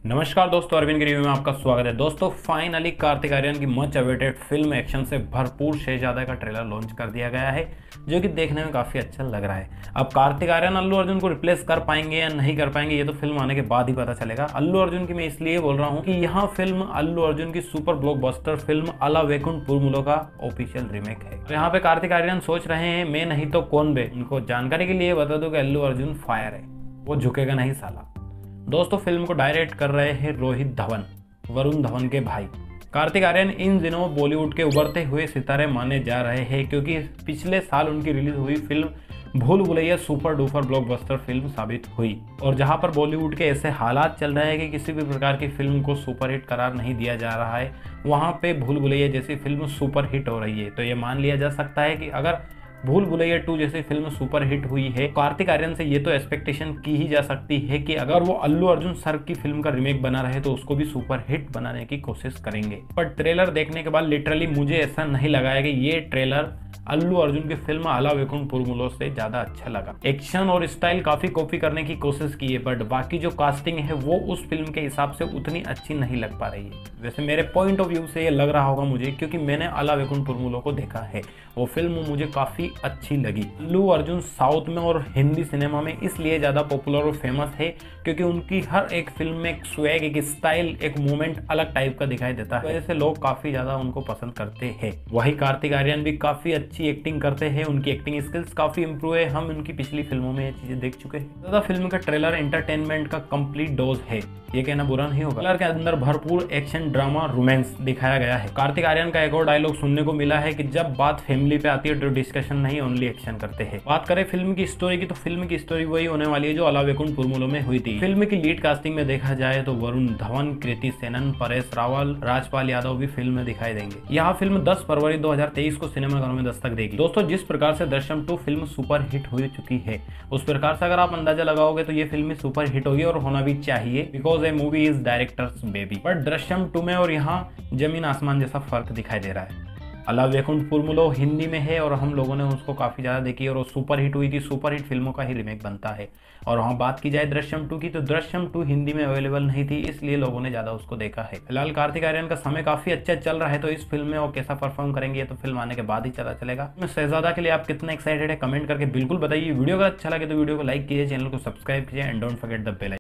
नमस्कार दोस्तों, अरविंद की रिव्यू में आपका स्वागत है। दोस्तों फाइनली कार्तिक आर्यन की मच अवेटेड फिल्म एक्शन से भरपूर शहजादा का ट्रेलर लॉन्च कर दिया गया है, जो कि देखने में काफी अच्छा लग रहा है। अब कार्तिक आर्यन अल्लू अर्जुन को रिप्लेस कर पाएंगे या नहीं कर पाएंगे, ये तो फिल्म आने के बाद ही पता चलेगा। अल्लू अर्जुन की मैं इसलिए बोल रहा हूँ कि यह फिल्म अल्लू अर्जुन की सुपर ब्लॉकबस्टर फिल्म अला वैकुंठ पुरमुलो का ऑफिशियल रीमेक है। यहाँ पे कार्तिक आर्यन सोच रहे हैं मैं नहीं तो कौन बे। उनको जानकारी के लिए बता दो कि अल्लू अर्जुन फायर है, वो झुकेगा नहीं साला। दोस्तों फिल्म को डायरेक्ट कर रहे हैं रोहित धवन, वरुण धवन के भाई। कार्तिक आर्यन इन दिनों बॉलीवुड के उभरते हुए सितारे माने जा रहे हैं, क्योंकि पिछले साल उनकी रिलीज हुई film Bhool Bhulaiyaa super duper blockbuster film साबित हुई। और जहां पर बॉलीवुड के ऐसे हालात चल रहे हैं कि किसी भी प्रकार की फिल्म को सुपरहिट करार नहीं दिया जा रहा है, वहां पे भूल भुलैया जैसी फिल्म सुपरहिट हो रही है। तो ये मान लिया जा सकता है कि अगर भूल भुलैया 2 जैसी फिल्म सुपर हिट हुई है, कार्तिक आर्यन से ये तो एक्सपेक्टेशन की ही जा सकती है कि अगर वो अल्लू अर्जुन सर की फिल्म का रीमेक बना रहे तो उसको भी सुपर हिट बनाने की कोशिश करेंगे। पर ट्रेलर देखने के बाद लिटरली मुझे ऐसा नहीं लगा है कि ये ट्रेलर अल्लू अर्जुन की फिल्म अला वैकुंठ पुरमुलो से ज्यादा अच्छा लगा। एक्शन और स्टाइल काफी कॉपी करने की कोशिश की है, बट बाकी जो कास्टिंग है वो उस फिल्म के हिसाब से उतनी अच्छी नहीं लग पा रही है। वैसे मेरे पॉइंट ऑफ व्यू से ये लग रहा होगा मुझे, क्योंकि मैंने अला वैकुंठ पुरमुलो को देखा है। वो फिल्म मुझे काफी अच्छी लगी। अल्लू अर्जुन साउथ में और हिंदी सिनेमा में इसलिए ज्यादा पॉपुलर और फेमस है क्योंकि उनकी हर एक फिल्म में एक स्वैग, एक स्टाइल, एक मूवमेंट अलग टाइप का दिखाई देता है। वजह से लोग काफी ज्यादा उनको पसंद करते हैं। वही कार्तिक आर्यन भी काफी अच्छी एक्टिंग करते हैं, उनकी एक्टिंग स्किल्स काफी इंप्रूव है। हम उनकी पिछली फिल्मों में ये चीजें देख चुके हैं। ज्यादा फिल्म का ट्रेलर एंटरटेनमेंट का कंप्लीट डोज है, ये कहना बुरा नहीं होगा। ट्रेलर के अंदर भरपूर एक्शन, ड्रामा, रोमांस दिखाया गया है। कार्तिक आर्यन का एक और डायलॉग सुनने को मिला है कि जब बात फैमिली पे आती है तो डिस्कशन नहीं, ओनली एक्शन करते हैं। बात करें फिल्म की स्टोरी की, तो फिल्म की स्टोरी वही होने वाली है जो अला वैकुंठ पुरमुलो में हुई थी। फिल्म की लीड कास्टिंग में देखा जाए तो वरुण धवन, कृति सेनन, परेश रावल, राजपाल यादव भी फिल्म में दिखाई देंगे। यह फिल्म 10 फरवरी 2023 को सिनेमाघरों में दस्तक देगी। दोस्तों जिस प्रकार से दृश्यम 2 फिल्म सुपर हिट हो चुकी है, उस प्रकार से अगर आप अंदाजा लगाओगे तो ये फिल्म सुपर हिट होगी, और होना भी चाहिए, because a movie is director's baby. But Drishyam 2 में और यहाँ जमीन आसमान जैसा फर्क दिखाई दे रहा है। अला वैकुंठ पुरमुलो हिंदी में है और हम लोगों ने उसको काफी ज्यादा देखी और वो सुपर हिट हुई थी। सुपर हिट फिल्मों का ही रीमेक बनता है। और वहाँ बात की जाए दृश्यम 2 की, तो दृश्यम 2 हिंदी में अवेलेबल नहीं थी, इसलिए लोगों ने ज्यादा उसको देखा है। फिलहाल कार्तिक आर्यन का समय काफी अच्छा चल रहा है, तो इस फिल्म में वो कैसा परफॉर्म करेंगे तो फिल्म आने के बाद ही चला चलेगा। शहजादा के लिए आप कितना एक्साइटेड है कमेंट करके बिल्कुल बताइए। वीडियो अगर अच्छा लगे तो वीडियो को लाइक कीजिए, चैनल को सब्सक्राइब कीजिए and don't forget the bell icon.